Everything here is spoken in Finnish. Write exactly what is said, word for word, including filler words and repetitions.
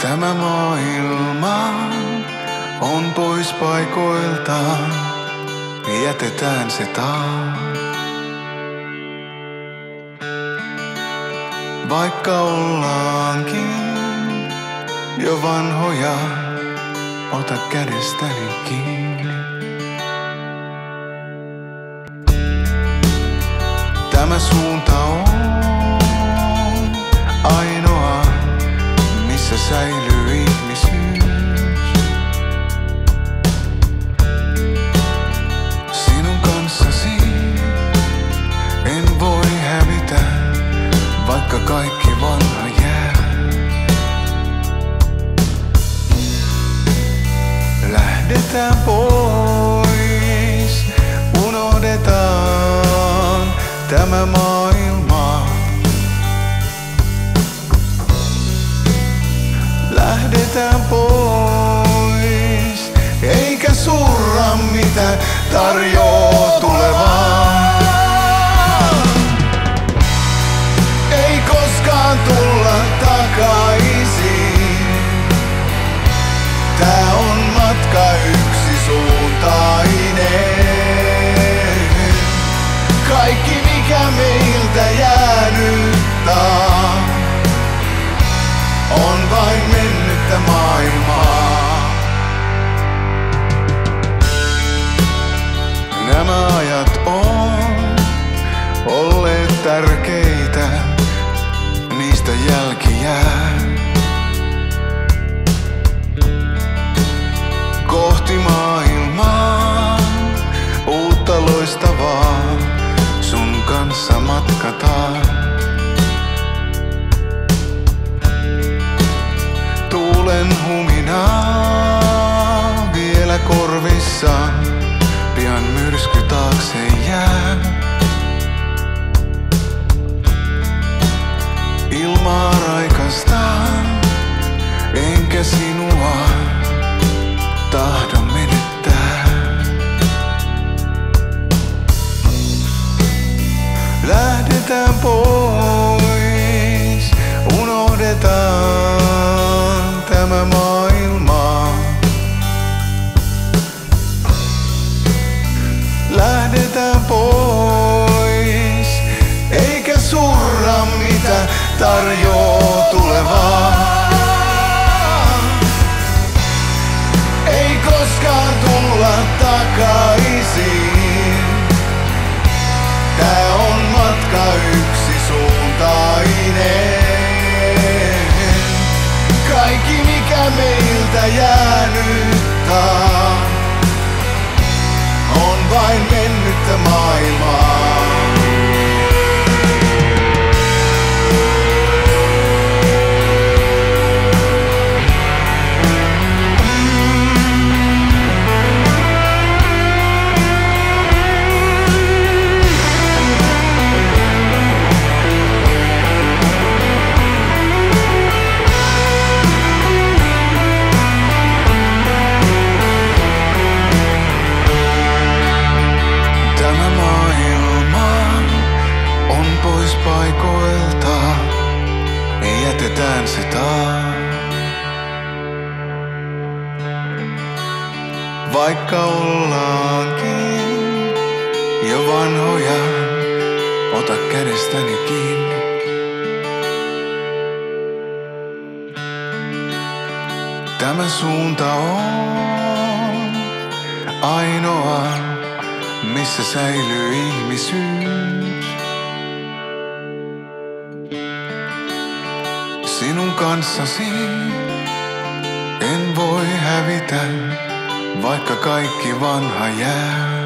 Tämä maailma on pois paikoiltaan, jätetään se taas. Vaikka ollaankin jo vanhoja, ota kädestäni kiinni. Tämä suunta on ainoa, missä säilyy ihmisyys. Sinun kanssasi en voi hävitä, vaikka kaikki vanha jää. Lähdetään pois, unohdetaan tämä maailma. Lähdetään pois, eikä surra mitä tarjoaa tulevaa. Ei koskaan tulla takaisin. Tää on matka yksisuuntainen. Kaikki mikä meiltä jäänyt taas on vain mennyttä maailmaa. Nämä ajat on olleet tärkeitä, niistä jälki jää. Kohti maailmaa, uutta loistavaa, sun kanssa matkataan. Tuulen huminaa vielä korvissa, pian myrsky taakse jää. Ilmaa raikastaan, enkä sinua tahdo menettää. Lähdetään pois, unohdetaan tämä maailma. Lähdetään pois, eikä surra mitä tarjoaa tulevaa. Ei koskaan tulla takaisin. Tää on matka yksisuuntainen. Kaikki mikä meiltä jäänyt taas on vain mennyttä maailmaa. Paikoilta jätetään se taas. Vaikka ollaankin jo vanhoja, ota kädestäni kiinni. Tämä suunta on ainoa, missä säilyy ihmisyys. Sinun kanssasi en voi hävitä, vaikka kaikki vanha jää.